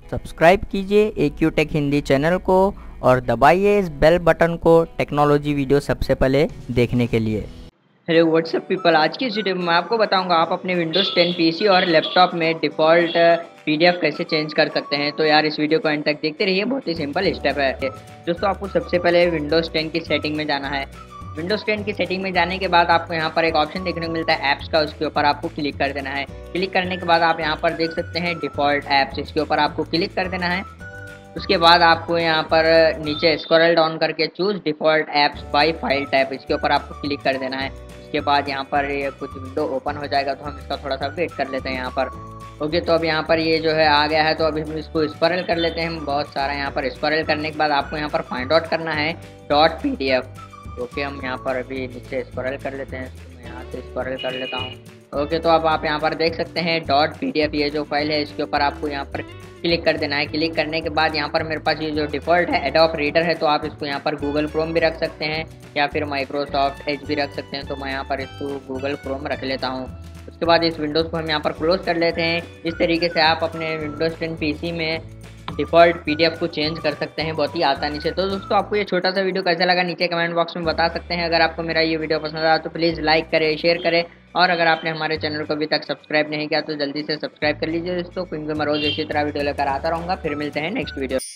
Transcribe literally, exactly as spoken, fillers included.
Subscribe कीजिए A Q tech Hindi channel को और दबाइए इस बेल बटन को टेक्नोलॉजी वीडियो सबसे पहले देखने के लिए। हेलो व्हाट्सअप पीपल, आज की इस वीडियो में मैं आपको बताऊंगा आप अपने विंडोज़ टेन पीसी और लैपटॉप में डिफ़ॉल्ट पीडीएफ कैसे चेंज कर सकते हैं। तो यार इस वीडियो को एंड तक देखते रहिए, बहुत ही सिंपल स्टेप है। दोस्तों आपको सबसे पहले विंडोज़ टेन की सेटिंग में जाना है। विंडोज़ टेन की सेटिंग में जाने के बाद आपको यहाँ पर एक ऑप्शन देखने को मिलता है ऐप्स का, उसके ऊपर आपको क्लिक कर देना है। क्लिक करने के बाद आप यहाँ पर देख सकते हैं डिफ़ॉल्ट ऐप्स, इसके ऊपर आपको क्लिक कर देना है। उसके बाद आपको यहाँ पर नीचे स्क्रॉल डाउन करके choose default apps by file type, इसके ऊपर आपको क्लिक कर देना है। उसके बाद यहाँ पर ये कुछ विंडो ओपन हो जाएगा, तो हम इसका थोड़ा सा वेट कर लेते हैं यहाँ पर। ओके, तो अब यहाँ पर ये जो है आ गया है, तो अभी हम इसको स्क्रॉल कर लेते हैं। हम बहुत सारा यहाँ पर स्क्रॉल करने के बाद आपको यहाँ पर फाइंड आउट करना है dot P D F. Okay, हम यहाँ पर अभी नीचे स्क्रॉल कर लेते हैं, तो मैं यहाँ से स्क्रॉल कर लेता हूँ। ओके, तो अब आप यहाँ पर देख सकते हैं डॉट पी डी एफ ये जो फाइल है, इसके ऊपर आपको यहाँ पर क्लिक कर देना है। क्लिक करने के बाद यहाँ पर मेरे पास ये जो डिफ़ॉल्ट है एडोब रीडर है, तो आप इसको यहाँ पर गूगल क्रोम भी रख सकते हैं या फिर माइक्रोसॉफ्ट एज भी रख सकते हैं। तो मैं यहाँ पर इसको गूगल क्रोम रख लेता हूँ। उसके बाद इस विंडोज़ को हम यहाँ पर क्लोज कर लेते हैं। इस तरीके से आप अपने विंडोज़ टेन पीसी में डिफ़ॉल्ट पीडीएफ को चेंज कर सकते हैं बहुत ही आसानी से। तो दोस्तों आपको ये छोटा सा वीडियो कैसा लगा नीचे कमेंट बॉक्स में बता सकते हैं। अगर आपको मेरा ये वीडियो पसंद आया तो प्लीज़ लाइक करें, शेयर करें, और अगर आपने हमारे चैनल को अभी तक सब्सक्राइब नहीं किया तो जल्दी से सब्सक्राइब कर लीजिए दोस्तों, क्योंकि मैं रोज़ इसी तरह वीडियो लेकर आता रहूँगा। फिर मिलते हैं नेक्स्ट वीडियो।